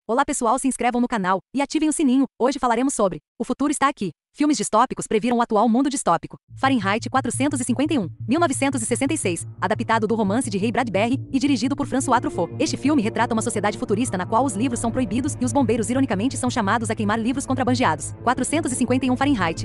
Olá pessoal, se inscrevam no canal e ativem o sininho. Hoje falaremos sobre O Futuro Está Aqui. Filmes distópicos previram o atual mundo distópico. Fahrenheit 451, 1966, adaptado do romance de Ray Bradbury e dirigido por François Truffaut. Este filme retrata uma sociedade futurista na qual os livros são proibidos e os bombeiros ironicamente são chamados a queimar livros contrabandeados. 451 Fahrenheit,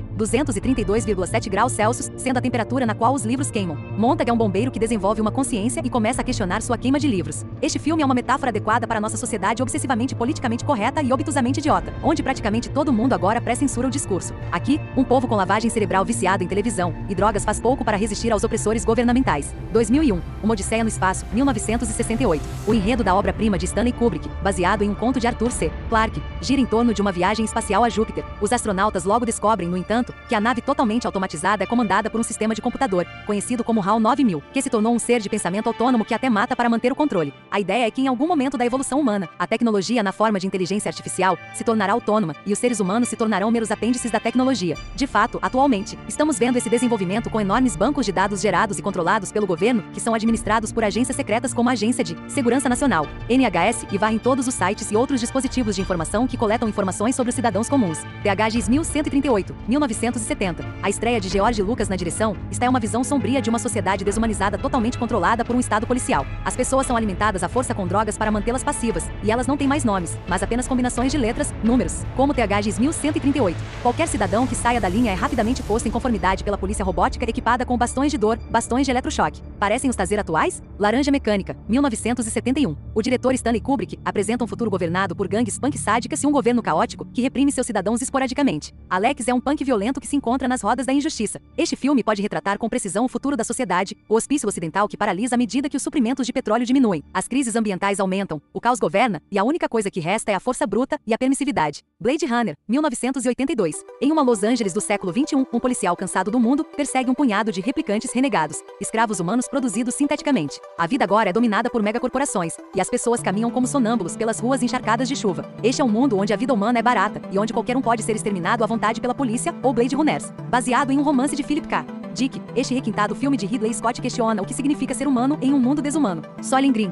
232,7 graus Celsius, sendo a temperatura na qual os livros queimam. Montag é um bombeiro que desenvolve uma consciência e começa a questionar sua queima de livros. Este filme é uma metáfora adequada para nossa sociedade obsessivamente politicamente correta e obtusamente idiota, onde praticamente todo mundo agora pré-censura o discurso. Aqui, um povo com lavagem cerebral viciado em televisão e drogas faz pouco para resistir aos opressores governamentais. 2001, Uma Odisseia no Espaço, 1968. O enredo da obra-prima de Stanley Kubrick, baseado em um conto de Arthur C. Clarke, gira em torno de uma viagem espacial a Júpiter. Os astronautas logo descobrem, no entanto, que a nave totalmente automatizada é comandada por um sistema de computador, conhecido como HAL 9000, que se tornou um ser de pensamento autônomo que até mata para manter o controle. A ideia é que em algum momento da evolução humana, a tecnologia na forma de inteligência artificial se tornará autônoma e os seres humanos se tornarão meros apêndices da tecnologia. De fato, atualmente, estamos vendo esse desenvolvimento com enormes bancos de dados gerados e controlados pelo governo, que são administrados por agências secretas como a Agência de Segurança Nacional, NHS, e varrem todos os sites e outros dispositivos de informação que coletam informações sobre os cidadãos comuns. THX 1138, 1970. A estreia de George Lucas na direção está em uma visão sombria de uma sociedade desumanizada totalmente controlada por um estado policial. As pessoas são alimentadas à força com drogas para mantê-las passivas, e elas não têm mais nomes, mas apenas combinações de letras, números, como THX 1138. Qualquer cidadão que saia da linha é rapidamente posto em conformidade pela polícia robótica equipada com bastões de dor, bastões de eletrochoque. Parecem os Taser atuais? Laranja Mecânica, 1971. O diretor Stanley Kubrick apresenta um futuro governado por gangues punk sádicas e um governo caótico que reprime seus cidadãos esporadicamente. Alex é um punk violento que se encontra nas rodas da injustiça. Este filme pode retratar com precisão o futuro da sociedade, o hospício ocidental que paralisa à medida que os suprimentos de petróleo diminuem, as crises ambientais aumentam, o caos governa e a única coisa que resta é a força bruta e a permissividade. Blade Runner, 1982. Em uma Los Angeles do século XXI, um policial cansado do mundo persegue um punhado de replicantes renegados, escravos humanos produzidos sinteticamente. A vida agora é dominada por megacorporações, e as pessoas caminham como sonâmbulos pelas ruas encharcadas de chuva. Este é um mundo onde a vida humana é barata, e onde qualquer um pode ser exterminado à vontade pela polícia ou Blade Runners. Baseado em um romance de Philip K. Dick, este requintado filme de Ridley Scott questiona o que significa ser humano em um mundo desumano. Soylent Green,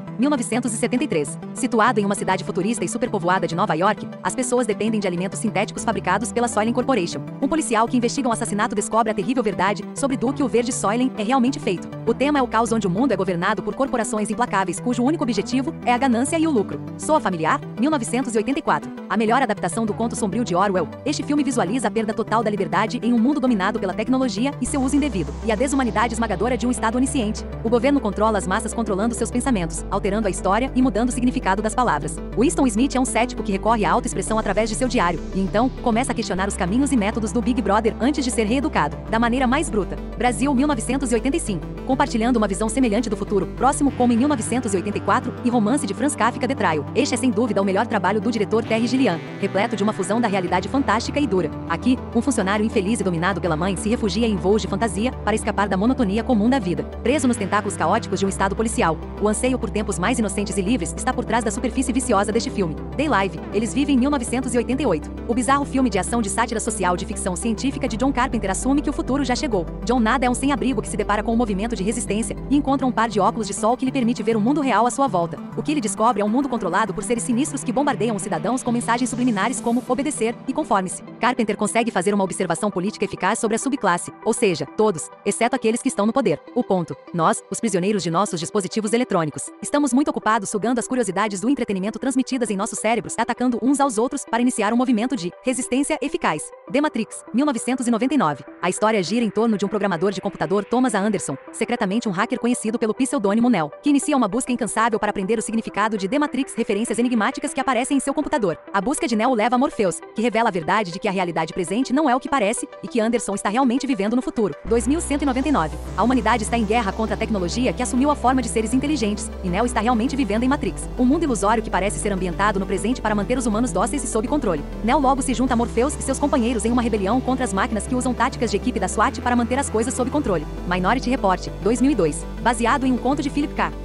1973. Situado em uma cidade futurista e superpovoada de Nova York, as pessoas dependem de alimentos sintéticos fabricados pela Soylent Corporation. Um policial que investiga um assassinato descobre a terrível verdade sobre do que o verde Soylent é realmente feito. O tema é o caos onde o mundo é governado por corporações implacáveis cujo único objetivo é a ganância e o lucro. Soa familiar? 1984. A melhor adaptação do conto sombrio de Orwell, este filme visualiza a perda total da liberdade em um mundo dominado pela tecnologia e seu uso indevido, e a desumanidade esmagadora de um estado onisciente. O governo controla as massas controlando seus pensamentos, alterando a história e mudando o significado das palavras. Winston Smith é um cético que recorre à autoexpressão através de seu diário, e então, começa a questionar os caminhos e métodos do Big Brother antes de ser reeducado, da maneira mais bruta. Brasil 1985. Compartilhando uma visão semelhante do futuro próximo como em 1984 e romance de Franz Kafka The Trial. Este é sem dúvida o melhor trabalho do diretor Terry Gilliam, repleto de uma fusão da realidade fantástica e dura. Aqui, um funcionário infeliz e dominado pela mãe se refugia em voos de fantasia para escapar da monotonia comum da vida. Preso nos tentáculos caóticos de um estado policial, o anseio por tempos mais inocentes e livres está por trás da superfície viciosa deste filme. Day Live, Eles Vivem em 1988. O bizarro filme de ação de sátira social de ficção científica de John Carpenter assume que o futuro já chegou. John Nada é um sem-abrigo que se depara com um movimento de resistência e encontra um par de óculos de sol que lhe permite ver o mundo real à sua volta. O que ele descobre é um mundo controlado por seres sinistros que bombardeiam os cidadãos com mensagens subliminares como obedecer e conforme-se. Carpenter consegue fazer uma observação política eficaz sobre a subclasse, ou seja, todos, exceto aqueles que estão no poder. O ponto. Nós, os prisioneiros de nossos dispositivos eletrônicos, estamos muito ocupados sugando as curiosidades do entretenimento transmitidas em nossos cérebros, atacando uns aos outros para iniciar um movimento de resistência eficaz. The Matrix, 1999. A história gira em torno de um programador de computador, Thomas A. Anderson, secretamente um hacker conhecido pelo pseudônimo Neo, que inicia uma busca incansável para aprender o significado de The Matrix, referências enigmáticas que aparecem em seu computador. A busca de Neo leva a Morpheus, que revela a verdade de que a realidade presente não é o que parece e que Anderson está realmente vivendo no futuro. 2199. A humanidade está em guerra contra a tecnologia que assumiu a forma de seres inteligentes, e Neo está realmente vivendo em Matrix, um mundo ilusório que parece ser ambientado no presente para manter os humanos dóceis e sob controle. Neo logo se junta a Morpheus e seus companheiros em uma rebelião contra as máquinas que usam táticas de equipe da SWAT para manter as coisas sob controle. Minority Report, 2002. Baseado em um conto de Philip K.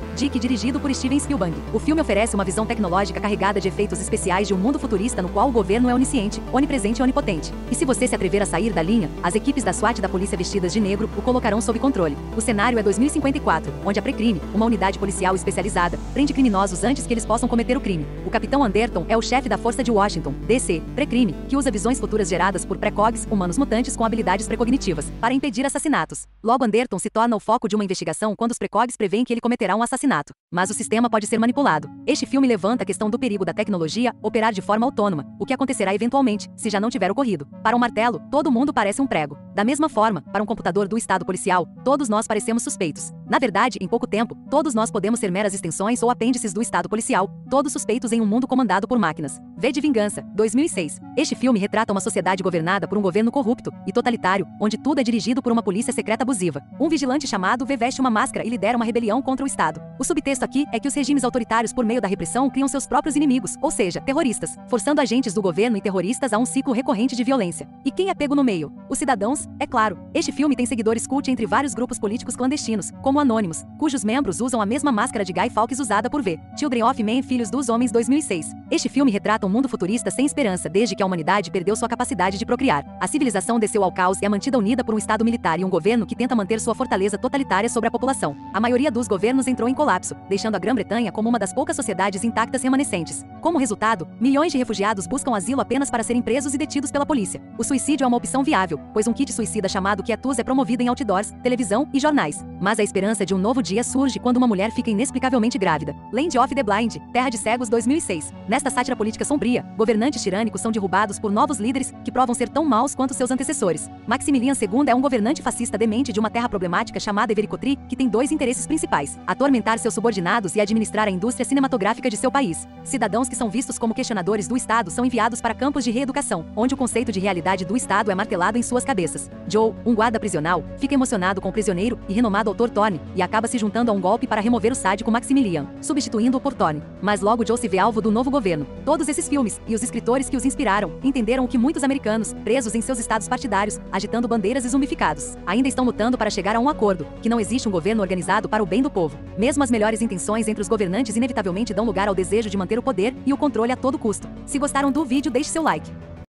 Dick, dirigido por Steven Spielberg. O filme oferece uma visão tecnológica carregada de efeitos especiais de um mundo futurista no qual o governo é onisciente, onipresente e onipotente. E se você se atrever a sair da linha, as equipes da SWAT da polícia vestidas de negro o colocarão sob controle. O cenário é 2054, onde a Precrime, uma unidade policial especializada, prende criminosos antes que eles possam cometer o crime. O Capitão Anderton é o chefe da força de Washington, DC, Precrime, que usa visões futuras geradas por precogs, humanos mutantes com habilidades precognitivas, para impedir assassinatos. Logo, Anderton se torna o foco de uma investigação quando os precogs preveem que ele cometerá um assassinato. Mas o sistema pode ser manipulado. Este filme levanta a questão do perigo da tecnologia operar de forma autônoma, o que acontecerá eventualmente, se já não tiver ocorrido. Para um martelo, todo mundo parece um prego. Da mesma forma, para um computador do estado policial, todos nós parecemos suspeitos. Na verdade, em pouco tempo, todos nós podemos ser meras extensões ou apêndices do estado policial, todos suspeitos em um mundo comandado por máquinas. V de Vingança, 2006. Este filme retrata uma sociedade governada por um governo corrupto e totalitário, onde tudo é dirigido por uma polícia secreta abusiva. Um vigilante chamado V veste uma máscara e lidera uma rebelião contra o Estado. O subtexto aqui é que os regimes autoritários, por meio da repressão, criam seus próprios inimigos, ou seja, terroristas, forçando agentes do governo e terroristas a um ciclo recorrente de violência. E quem é pego no meio? Os cidadãos, é claro. Este filme tem seguidores cult entre vários grupos políticos clandestinos, como Anônimos, cujos membros usam a mesma máscara de Guy Fawkes usada por V. Children of Men, Filhos dos Homens, 2006. Este filme retrata um mundo futurista sem esperança desde que a humanidade perdeu sua capacidade de procriar. A civilização desceu ao caos e é mantida unida por um estado militar e um governo que tenta manter sua fortaleza totalitária sobre a população. A maioria dos governos entrou em colapso, deixando a Grã-Bretanha como uma das poucas sociedades intactas remanescentes. Como resultado, milhões de refugiados buscam asilo apenas para serem presos e detidos pela polícia. O suicídio é uma opção viável, pois um kit suicida chamado Quietus é promovido em outdoors, televisão e jornais. Mas a esperança de um novo dia surge quando uma mulher fica inexplicavelmente grávida. Land of the Blind, Terra de Cegos, 2006. Nesta sátira política sombria, governantes tirânicos são derrubados por novos líderes que provam ser tão maus quanto seus antecessores. Maximilian II é um governante fascista demente de uma terra problemática chamada Evericotri, que tem dois interesses principais: atormentar seus subordinados e administrar a indústria cinematográfica de seu país. Cidadãos que são vistos como questionadores do Estado são enviados para campos de reeducação, onde o conceito de realidade do Estado é martelado em suas cabeças. Joe, um guarda prisional, fica emocionado com o prisioneiro e renomado autor Thorne, e acaba se juntando a um golpe para remover o sádico Maximilian, substituindo-o por Thorne. Mas logo Joe se vê alvo do novo governo. Todos esses filmes, e os escritores que os inspiraram, entenderam o que muitos americanos, presos em seus estados partidários, agitando bandeiras e zumbificados, ainda estão lutando para chegar a um acordo, que não existe um governo organizado para o bem do povo. Mesmo as melhores intenções entre os governantes inevitavelmente dão lugar ao desejo de manter o poder e o controle a todo custo. Se gostaram do vídeo, deixe seu like.